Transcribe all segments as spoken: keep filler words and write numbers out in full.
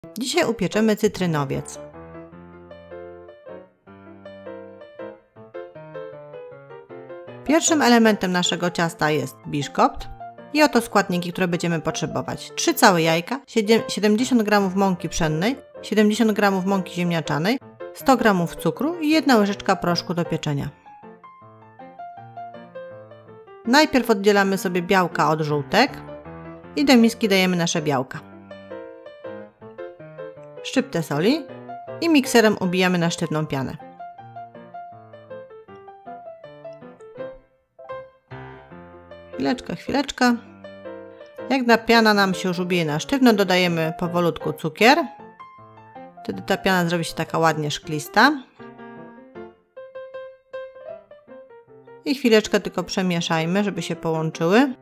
Dzisiaj upieczemy cytrynowiec. Pierwszym elementem naszego ciasta jest biszkopt i oto składniki, które będziemy potrzebować. trzy całe jajka, siedemdziesiąt gramów mąki pszennej, siedemdziesiąt gramów mąki ziemniaczanej, sto gramów cukru i jedna łyżeczka proszku do pieczenia. Najpierw oddzielamy sobie białka od żółtek i do miski dajemy nasze białka. Szczyptę soli i mikserem ubijamy na sztywną pianę. Chwileczkę, chwileczkę. Jak ta piana nam się już ubije na sztywno, dodajemy powolutku cukier. Wtedy ta piana zrobi się taka ładnie szklista. I chwileczkę tylko przemieszajmy, żeby się połączyły.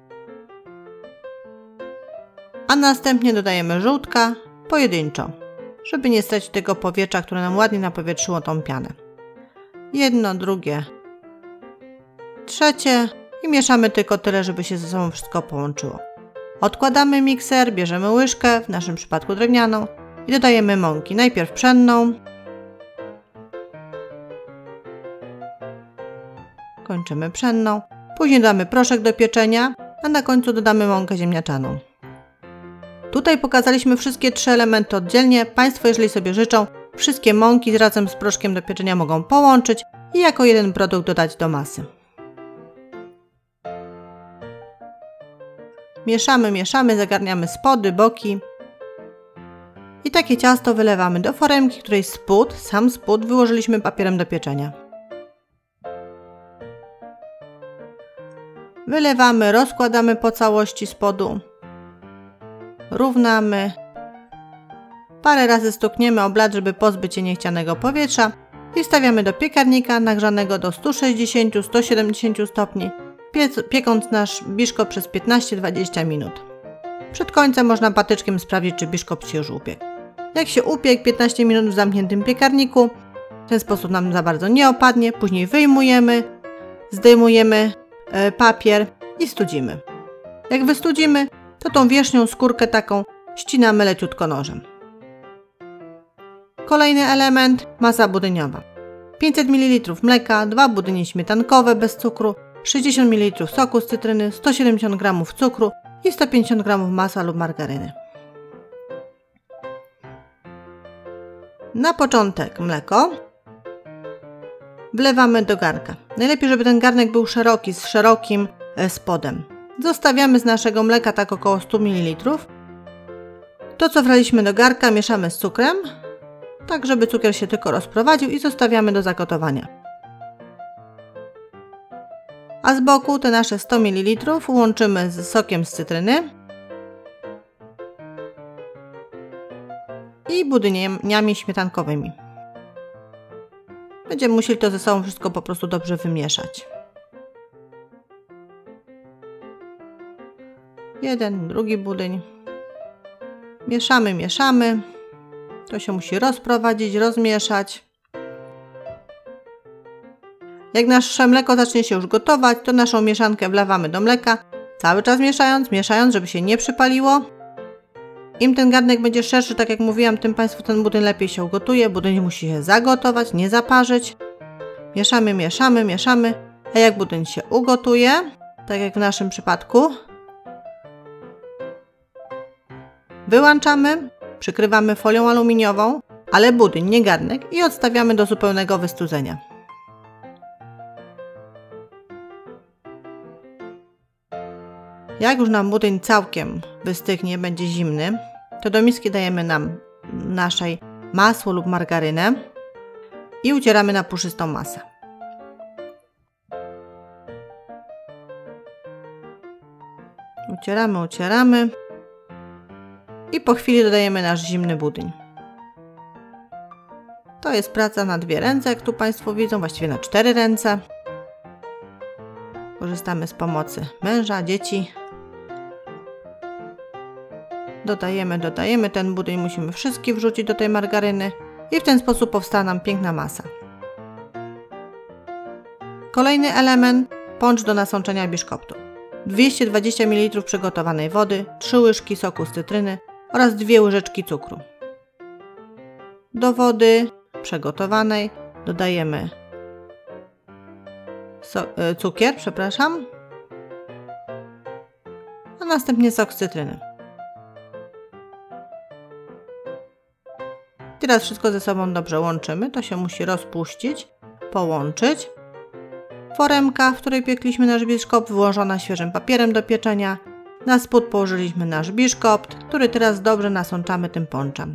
A następnie dodajemy żółtka pojedynczo, żeby nie stracić tego powietrza, które nam ładnie napowietrzyło tą pianę. Jedno, drugie, trzecie i mieszamy tylko tyle, żeby się ze sobą wszystko połączyło. Odkładamy mikser, bierzemy łyżkę, w naszym przypadku drewnianą, i dodajemy mąki. Najpierw pszenną, kończymy pszenną, później dodamy proszek do pieczenia, a na końcu dodamy mąkę ziemniaczaną. Tutaj pokazaliśmy wszystkie trzy elementy oddzielnie. Państwo, jeżeli sobie życzą, wszystkie mąki razem z proszkiem do pieczenia mogą połączyć i jako jeden produkt dodać do masy. Mieszamy, mieszamy, zagarniamy spody, boki. I takie ciasto wylewamy do foremki, której spód, sam spód wyłożyliśmy papierem do pieczenia. Wylewamy, rozkładamy po całości spodu. Równamy. Parę razy stukniemy o blat, żeby pozbyć się niechcianego powietrza i wstawiamy do piekarnika nagrzanego do stu sześćdziesięciu do stu siedemdziesięciu stopni, piekąc nasz biszkopt przez piętnaście do dwudziestu minut. Przed końcem można patyczkiem sprawdzić, czy biszkopt się już upiekł. Jak się upiekł, piętnaście minut w zamkniętym piekarniku, w ten sposób nam za bardzo nie opadnie, później wyjmujemy, zdejmujemy papier i studzimy. Jak wystudzimy, to tą wierzchnią skórkę taką ścinamy leciutko nożem. Kolejny element, masa budyniowa. pięćset mililitrów mleka, dwa budynie śmietankowe bez cukru, sześćdziesiąt mililitrów soku z cytryny, sto siedemdziesiąt gramów cukru i sto pięćdziesiąt gramów masła lub margaryny. Na początek mleko wlewamy do garnka. Najlepiej, żeby ten garnek był szeroki, z szerokim spodem. Zostawiamy z naszego mleka tak około stu mililitrów. To, co wlaliśmy do garnka, mieszamy z cukrem, tak żeby cukier się tylko rozprowadził i zostawiamy do zagotowania. A z boku te nasze sto mililitrów łączymy z sokiem z cytryny i budyniami śmietankowymi. Będziemy musieli to ze sobą wszystko po prostu dobrze wymieszać. Jeden, drugi budyń. Mieszamy, mieszamy. To się musi rozprowadzić, rozmieszać. Jak nasze mleko zacznie się już gotować, to naszą mieszankę wlewamy do mleka, cały czas mieszając, mieszając, żeby się nie przypaliło. Im ten garnek będzie szerszy, tak jak mówiłam, tym Państwu ten budyń lepiej się ugotuje. Budyń musi się zagotować, nie zaparzyć. Mieszamy, mieszamy, mieszamy. A jak budyń się ugotuje, tak jak w naszym przypadku, wyłączamy, przykrywamy folią aluminiową, ale budyń, nie garnek, i odstawiamy do zupełnego wystudzenia. Jak już nam budyń całkiem wystygnie, będzie zimny, to do miski dajemy nam naszej masło lub margarynę i ucieramy na puszystą masę. Ucieramy, ucieramy i po chwili dodajemy nasz zimny budyń. To jest praca na dwie ręce, jak tu Państwo widzą, właściwie na cztery ręce. Korzystamy z pomocy męża, dzieci. Dodajemy, dodajemy, ten budyń musimy wszystki wrzucić do tej margaryny i w ten sposób powstała nam piękna masa. Kolejny element, poncz do nasączenia biszkoptu. dwieście dwadzieścia mililitrów przygotowanej wody, trzy łyżki soku z cytryny oraz dwie łyżeczki cukru. Do wody przegotowanej dodajemy so, cukier, przepraszam, a następnie sok z cytryny. Teraz wszystko ze sobą dobrze łączymy, to się musi rozpuścić, połączyć. Foremka, w której piekliśmy nasz biszkopt, wyłożona świeżym papierem do pieczenia. Na spód położyliśmy nasz biszkopt, który teraz dobrze nasączamy tym ponczem.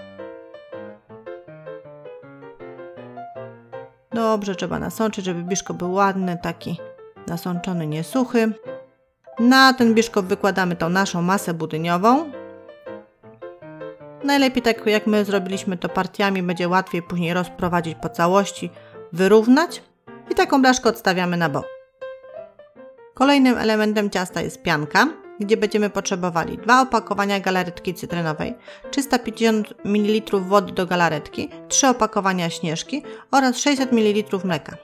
Dobrze trzeba nasączyć, żeby biszkopt był ładny, taki nasączony, nie suchy. Na ten biszkopt wykładamy tą naszą masę budyniową. Najlepiej tak jak my zrobiliśmy to partiami, będzie łatwiej później rozprowadzić po całości, wyrównać i taką blaszkę odstawiamy na bok. Kolejnym elementem ciasta jest pianka, gdzie będziemy potrzebowali dwa opakowania galaretki cytrynowej, trzysta pięćdziesiąt mililitrów wody do galaretki, trzy opakowania śnieżki oraz sześćset mililitrów mleka.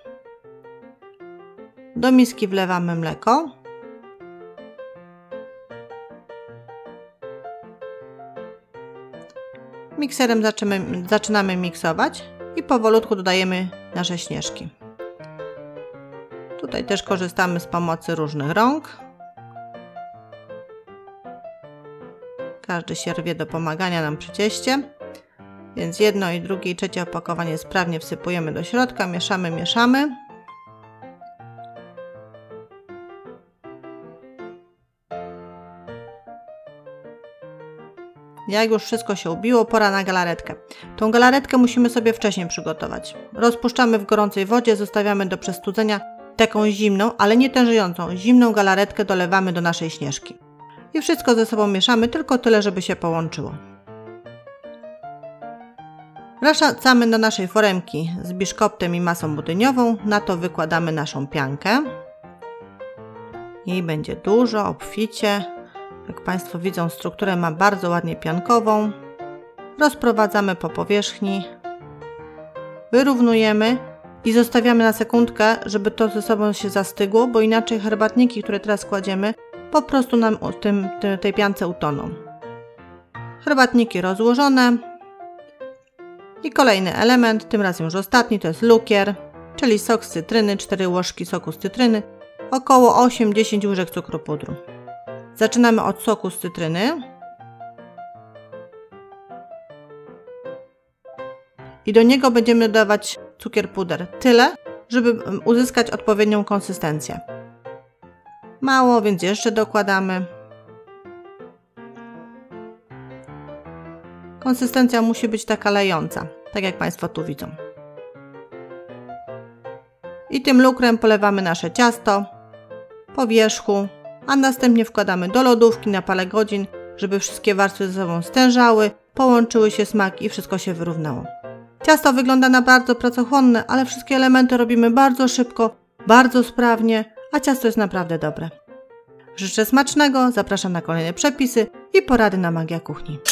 Do miski wlewamy mleko. Mikserem zaczynamy, zaczynamy miksować i powolutku dodajemy nasze śnieżki. Tutaj też korzystamy z pomocy różnych rąk. Każdy się rwie do pomagania nam przy cieście. Więc jedno i drugie i trzecie opakowanie sprawnie wsypujemy do środka, mieszamy, mieszamy. Jak już wszystko się ubiło, pora na galaretkę. Tą galaretkę musimy sobie wcześniej przygotować. Rozpuszczamy w gorącej wodzie, zostawiamy do przestudzenia taką zimną, ale nie tężejącą, zimną galaretkę dolewamy do naszej śnieżki. I wszystko ze sobą mieszamy, tylko tyle, żeby się połączyło. Wracamy do naszej foremki z biszkoptem i masą budyniową. Na to wykładamy naszą piankę. Jej będzie dużo, obficie. Jak Państwo widzą, strukturę ma bardzo ładnie piankową. Rozprowadzamy po powierzchni. Wyrównujemy i zostawiamy na sekundkę, żeby to ze sobą się zastygło, bo inaczej herbatniki, które teraz kładziemy, po prostu nam w tym, tej piance utoną. Herbatniki rozłożone. I kolejny element, tym razem już ostatni, to jest lukier, czyli sok z cytryny, cztery łyżki soku z cytryny, około osiem do dziesięciu łyżek cukru pudru. Zaczynamy od soku z cytryny. I do niego będziemy dodawać cukier puder. Tyle, żeby uzyskać odpowiednią konsystencję. Mało, więc jeszcze dokładamy. Konsystencja musi być taka lejąca, tak jak Państwo tu widzą. I tym lukrem polewamy nasze ciasto po wierzchu, a następnie wkładamy do lodówki na parę godzin, żeby wszystkie warstwy ze sobą stężały, połączyły się smak i wszystko się wyrównało. Ciasto wygląda na bardzo pracochłonne, ale wszystkie elementy robimy bardzo szybko, bardzo sprawnie, a ciasto jest naprawdę dobre. Życzę smacznego, zapraszam na kolejne przepisy i porady na Magia Kuchni.